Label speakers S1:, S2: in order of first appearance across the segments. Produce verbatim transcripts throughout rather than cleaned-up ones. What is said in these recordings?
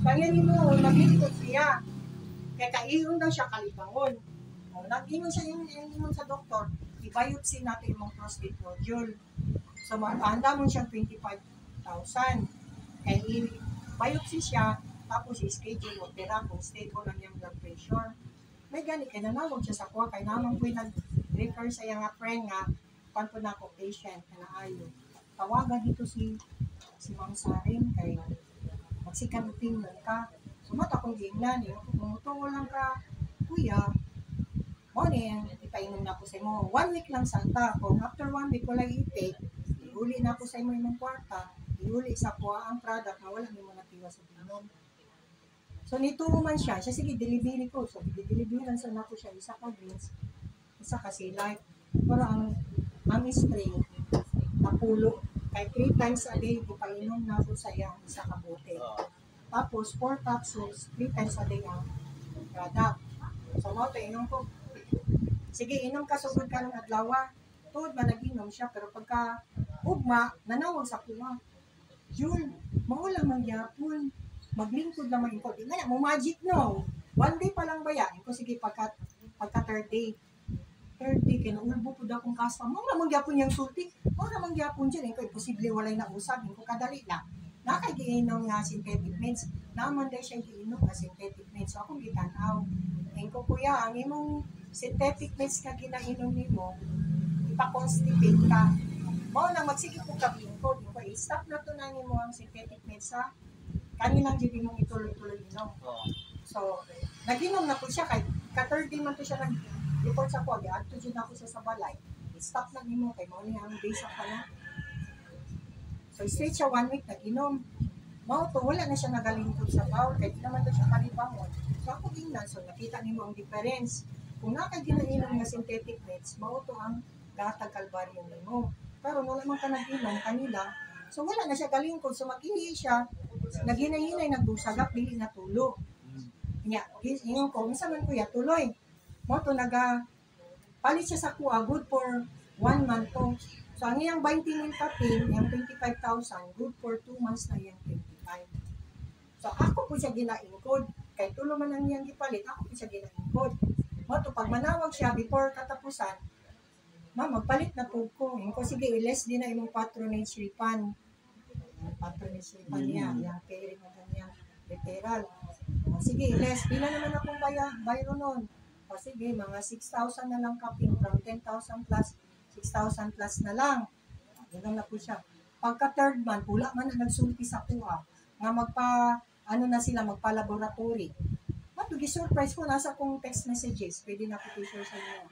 S1: Kaya ni mo, naglingkod siya. Kaya kaiyon daw siya kalibangon. O, nag-ingon siya yung ingon sa doktor, i-biopsy natin yung prostate nodule. So, handa mo siyang twenty-five thousand. Kaya i-biopsy siya, tapos i-schedule o pera kung stable lang yung blood pressure. May gani, kaya nanawag siya sa kuha, kaya naman po nag-refer sa yung friend nga, pan po na ako patient, na ayo. Tawagan dito si si Ma'am Saring, kaya magsikanting lang ka. Sumata kong gingnan, eh, kung tungo lang ka, kuya, mo niya, ipainom na po sa mo. One week lang santa, kung after one week wala i-take, iuli na po sa imo imong kwarta, iuli sa kuha ang product na wala mo natiwa sa binom. So, nito man siya, siya sige, delivery ko. So, delivery sa na po siya, isa ka greens, isa ka silay. Pero ang, ang spray, napulo, kay three times a day, ipainom na po sa iya, isa ka bote. Tapos, four capsules, three times a day ang product. So, mo ito, inom ko. Sige, inom ka, sugod ka ng adlaw. Tuod man nag-inom siya, pero pagka ugma, nanawag sa kuha. Jul, mawala magyapon. Maglingkod lang mag-ingkod. Hindi na, mo magic no. One day pa lang ba yan? Ko sige, pagka, pagka third day. Third day, kinaulbo po daw kong kaspa. Mo naman gyapon yung sulti. Mo naman gyapon dyan. Ko, imposible walay na usap. Ko kadali lang. Nakay-giinom nga synthetic meds. Naman day siya giinom nga synthetic meds. So, akong gitanaw. Ngayon ko, kuya, ang imong synthetic meds na ginainom nimo, ipa-constipate ka. Mo na magsigit ko kabihin ko. Ko, i-stop na to na nimo ang synthetic meds ha. Kanilang jibin mong ituloy-tuloy inom. So, nag-inom na po siya. Kahit ka-third day man to siya nag-report sa ko. Di-adto dyan ako siya sa balay. I-stop na nimo kay mo niya ang days ako na. So, straight siya one week nag-inom. Mao to, wala na siya nagalingkod sa bawal. Kahit naman to siya kalibangon. So, ako din na. So, nakita nimo ang difference. Kung nakagina'inom nga synthetic meds, mao to ang gatag kalbaryo nimo. Pero nung naman ka nag-inom kanila, so wala na siya galingkod. So, mag-ihi siya. Naghinay-hinay, nagbusagap, dili na tulo. Kanya, ingon ko, minsan man kuya, tuloy. Mo to, naga, palit siya sa kuha, good for one month to. So, ang iyang twenty mil kapin, yung twenty-five thousand, good for two months na yung twenty-five. So, ako po siya ginaingkod. Kaya tulo man ang iyang ipalit, ako po siya ginaingkod. Mo to, pag manawag siya, before katapusan, ma, magpalit na po ko. Yung ko, sige, i-less din na imong patronage refund. Patronage refund niya, yung caring na kanyang referral. O, sige, i-less. Pila naman akong baya, bayro nun. O, sige, mga six thousand na lang kaping from ten thousand plus, six thousand plus na lang. Ganun na po siya. Pagka third month, wala man na nagsulti sa kuha. Nga magpa, ano na sila, magpa-laboratory. Matugi surprise ko, nasa kong text messages. Pwede na ko share sa inyo.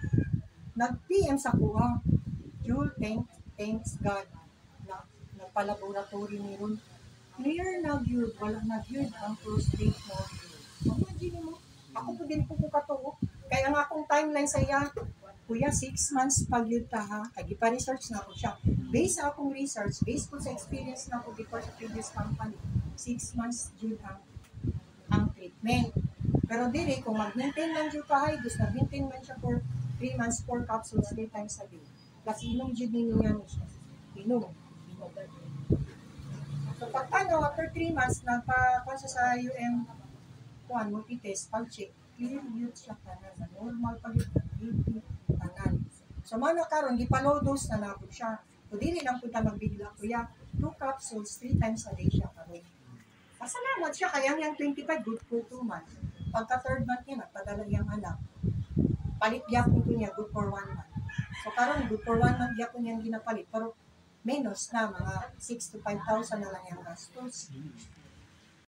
S1: Nag-P M sa kuha. Jul, thank, thanks God. Na, nagpa-laboratory ni Ron. Clear na yun. Wala na yun ang prostate nodule. Imagine mo. Ako po din po ko katuo. Kaya nga akong timeline sa iya, kuya, six months pag yun ta ha. Kaya pa-research na ako siya. Based sa akong research, based po sa experience na ako before sa previous company, six months yun ang, ang treatment. Pero dili, kung mag-maintain lang yun ka high dose, nag-maintain man siya for three months, four capsules, three times a day. Kasi inom yun ninyo nga siya. Inom. Inom. So, pag ano, after three months, nagpa-kwan siya sa U M kuan multi-test, pag-check, clear yun siya kanan. Normal pag yun, kanan. So, mana karon di pa low dose na nabot siya. So, dili lang punta magbigla kuya. Two capsules, three times a day siya karon. Pasalamat siya, kaya yung twenty-five, good for two months. Pagka third month niya, nagpadala yung anak. Palit yapon ko niya, good for one month. So, karon good for one month yapon niyang ginapalit. Pero, menos na, mga six to five thousand na lang yung gastos.